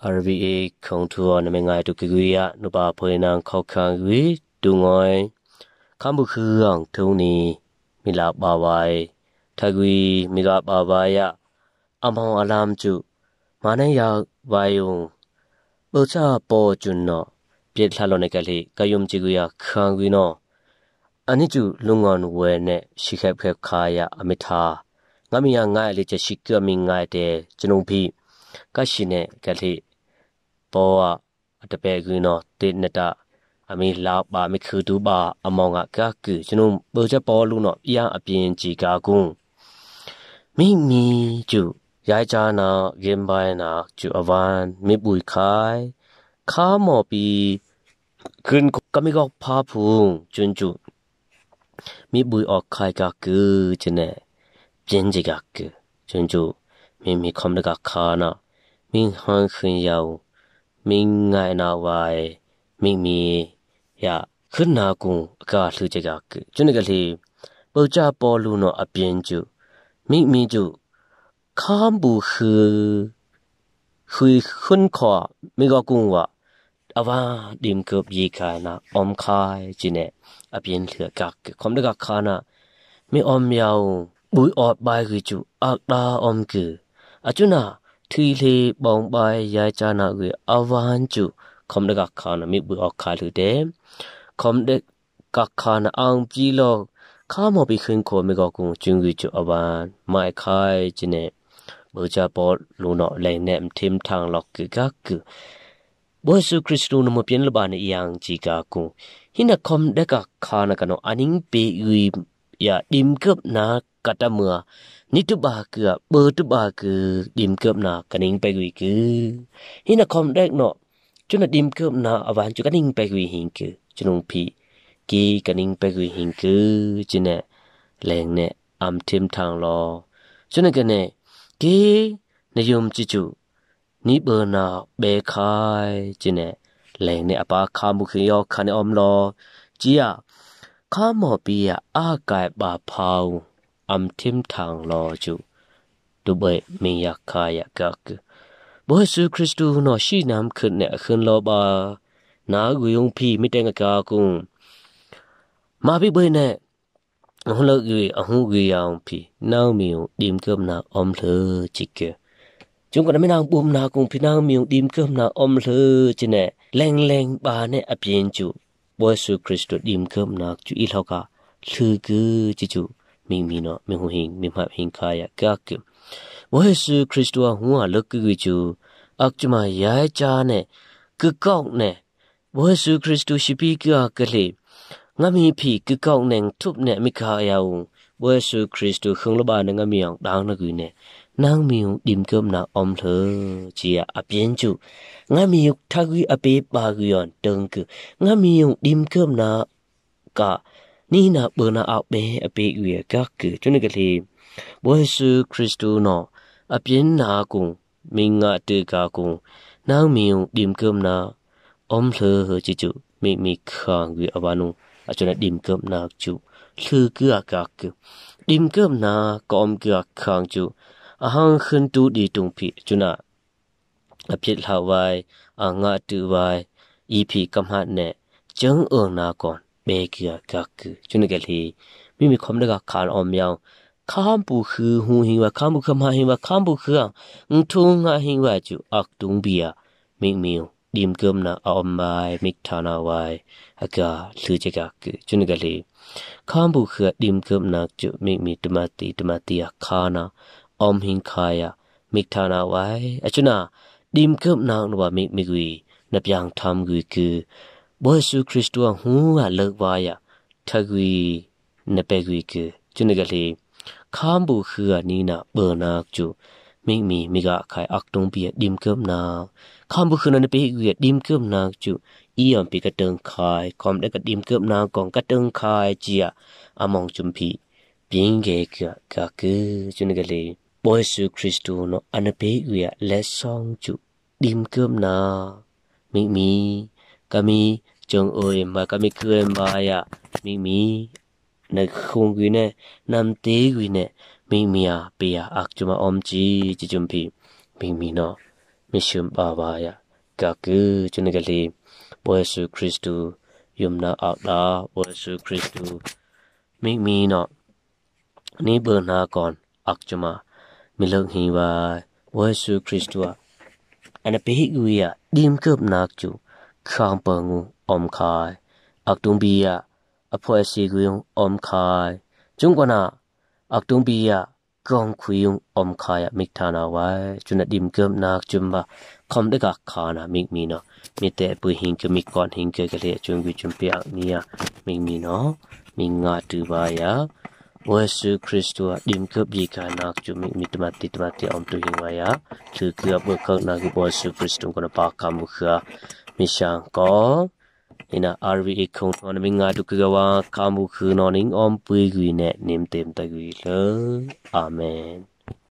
RVA ของทัวร์ในเมืองไงตุกิยะนุบาพยนางเข้าขังวิดุงอยคำบุคือทุนี้มิลาบาวายทกุยมิกาบาวายะอมองอารามจุมาในยาวายุงอุชาปอจุนเนาะเปียดลาลในกะลิกายุมจิกุยะขังวิเนาะอันนี้จุลุงงอนเวเนชิเคบเคบขายะอมิทางามียังง่ายเลยจะชิกมิงง่ายเดจนุพีก็ชิเนกะลิปออัตเปกุยเนาะติดเนตาအမီလောက်ပါမခုတူပါအမောင်ကကကူကျွန်တော်ပေါ်ချက်ပေါ်လို့နော်ပြန်အပြင်းကြီးကာကုန်းမိမိကျူရိုက်ချာနာဂင်ပိုင်းနာကျူအဝမ်မိပွိခိုင်ခါမော်ပီခွန်းကမိကောဖာဖုံကျွန်းကျူမိပွိအော်ခိုင်ကကူကျနေပြင်းကြီးကကူကျွန်းကျူမိမိခမဒကခါနာမင်းဟန်ခွင်ယောမင်းငိုင်နာဝိုင်မိမိยาขึ้นนากุงกาลือจะกากจุนกะลีปูจาปอลูโนอเปียนจุมิจุคามบูคือขึ้นขอมิกากุงวะอาวาดิมเกือบยีคานะอมคายจิเนอเปียนเหลือกากคอมดกะคานะมิอมยาวบุยออดบายคือจุอักดาอมกืออจุนาทีเลบองบายยายจานะคืออาวานจุคอมดกะคานะมิบุยออกคาลือเดคอมเด็กกักขานอังปีโลข้ามอไปขึ้นโคมิกากุงจุงกุจุอวานไม่คายจิเนเบอร์จาปอลูนอแรงแนมทิมทางล็อกกึกักกึบอยสุคริสตูนมเปียนลบานยังจีกากุงหินะคอมเด็กกักขานกันออันิงเปยุยยาดิมเกือบนากัตเมือนิตุบาเกือเบอร์ตุบากือดิมเกือบนากันิงเปยุยกือหินะคอมเด็กเนาะจุนดิมเกือบนาอวานจุกันิงเปยุยหิงกือจุนงพีกีกันิงไปกุยหิงกือจิเนแรงเนอัมทิมทางรอจุนกันเนกีนยมจิจุนิเบอร์นาเบคายจิเนแรงเนอปาคามุขยอคันอมรอจียคาหมอปียอากายบาพาวอัมทิมทางรอจุดูเบมิยาคายกักบอยสุคริสตูนอชีน้ำขึ้นเนขึ้นรอบานากุยงพีไม่แต่งกากุงมาพี่เบยเน่อหุลกุยอหุกุยยังพีนางมิวดิมเกิมนาอมเลจิกเกจงกันไม่นางบุมนากุงพี่นางมิวดิมเกิมนาอมเลจิเน่แรงบาเน่อเปียนจุบอยสุคริสต์ดิมเกิมนาจุอีเท่ากาลือกือจิจุมิงมีเนาะมิงหูหิงมิงหับหิงคายกากบอยสุคริสต์หัวเลิกกุยจูอักจุมายายจาเน่กึกก้องเน่บอยสุคริสต์ชิปีกากะเลงามีพี่กึกก้องเน่งทุบเน่มิคายาวบอยสุคริสต์คงลบานงามีอย่างดังนักเน่นางมีดิมเกิมนาอมเธอจียอเปียนจุงามีทักวิอเปปากุยอนตึงกึงามีดิมเกิมนากะนี่นาเบอร์นาอาเปอเปกุยกักกึจุนกะเลบอยสุคริสต์เนาะอเปียนนากุงมิงะตึกากุงนางมีดิมเกิมนาอมเธอจิจุมีขังกุยอวานุอาจจะดิมเกิมนาจุลือเกือกากกึดิมเกิมนากอมเกือกขังจุอาหังขึ้นตูดีตุงพิจุนะอภิลาวายอางะตุวายอีพีกำหัดเนจังเอิงนาก่อนเบเกือกากกึจุนกะลีมีคอมดกะคานอมยาวข้ามปูคือหูหิงว่าข้ามปูคำหาหิงว่าข้ามปูคือทุงหาหิงว่าจุอักตุงเบียมิวดิมเกิมนาออมบายมิกทานาวายอากาลือจะกากจุนกะลีข้ามบุคือดิมเกิมนาจุมีตมาตีคานาอมหิงคายมิกทานาวายอจุนาดิมเกิมนานว่ามิกุยนับยังทำกุยคือบอยสุคริสต์หัวเลิกวายทักกุยนับไปกุยคือจุนกะลีข้ามบุคือนี่นาเบอร์นาจุมิกะขายอักตงเบียดิมเกิมนาคำบุคคลนั้นไปเวียดิมเกิมนาจุอียมปีกระเติงคายคอมได้กระดิมเกิมนากองกระเติงคายเจียอามองจุมพีเปียงเกกะคือจุนกะเลยบอยสุคริสต์เนาะอันไปเวียและซองจุดิมเกิมนามีกะมีจงเอยมากะมีเกินบายะมีในคงกุยเนนำเตกุยเนมีเปียอักจุมาอมจีจิจุมพีมีเนาะมิชุมบาวายะกะกือจุนกะลีพระเยซูคริสต์ยุมนาอักดาพระเยซูคริสต์มิมีเนาะนี่เบอร์นาก่อนอักจมามิเลิกฮีวายพระเยซูคริสต์อันเปหิกุยะดิมเกือบนักจูข้างเปิงอมคายอักตุงบียะอภัยสิกุยอมคายจุงกวนาอักตุงบียะกองคุยอมคายมิกทานาไว้จุนดิมเกือบนักจุมบะคอมเดกะคานามิกมีเนาะมีแต่ปุยหิงเกมิกก่อนหิงเกกะเลจุงกุจุมเปียกมียมิกมีเนาะมิงาตูบายะพระเยซูคริสต์ดิมเกือบยีกานักจุมิกมิตมาติอมตุหิงไว้ยะถือเกือบเบิกข้างนักพระเยซูคริสต์ก็นปากคำมุขะมิช่างก็อินาอาร์วีคงทอนมิงาตุกกะวาคำมุขนอนิงอมปุยกุยเนนิมเต็มตะกุยเลยอาเมน